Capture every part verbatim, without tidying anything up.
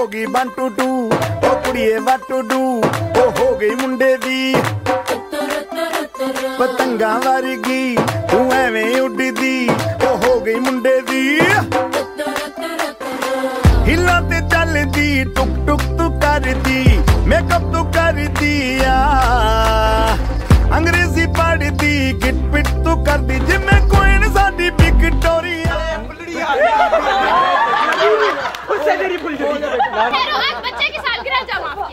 गई one two two ओ कुड़िए व्हाट टू डू ओ हो गई मुंडे दी पतंगा वर्गी तू एवें उड़दी ओ हो गई मुंडे दी हिला ते चलदी टुक टुक तू करदी मेकअप तू करदी आ अंग्रेजी पढ़दी गिट पिट तू करदी जिम्मे कोइन साडी विक्टोरिया उससे तेरी भूल गई आज बच्चे की सालगिरह जा माफ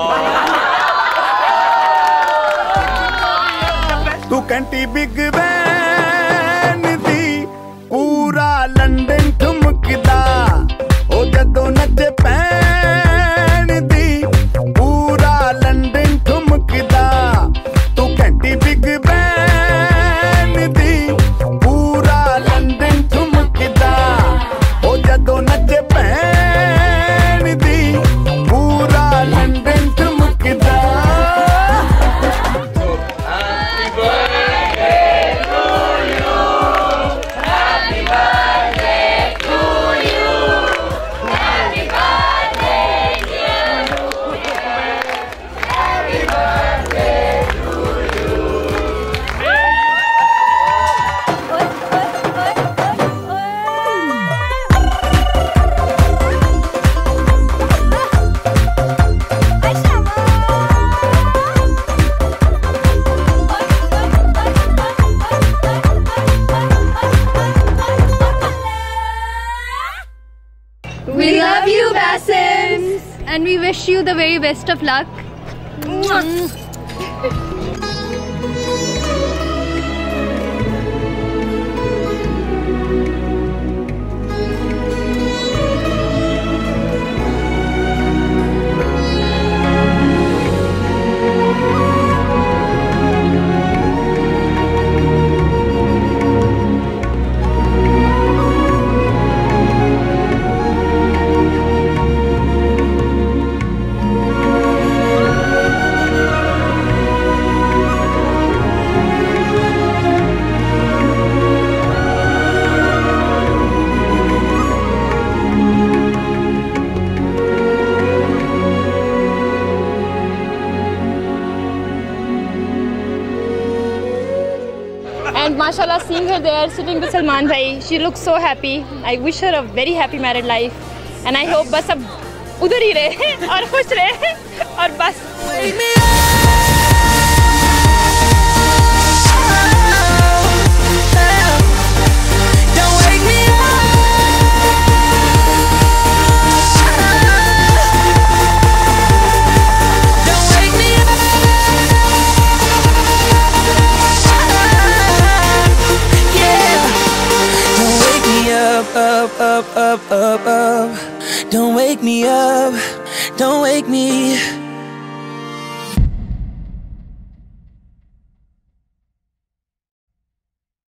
किया तू कंटी बिग बैन दी पूरा लंदन ठुमकदा ओ जदों नचे पैन दी पूरा लंदन ठुमकदा तू कंटी बिग बैन दी पूरा लंदन ठुमकदा ओ जदों नचे पैन दी पूरा लंदन ठुमकदा We love you, Bassins, and we wish you the very best of luck. And mashallah, seeing her there sitting with Salman bhai, she looks so happy. I wish her a very happy married life, and I hope बस अब उधर ही रहे और खुश रहे और बस Up, up, up, up, up. Don't wake me up, don't wake me.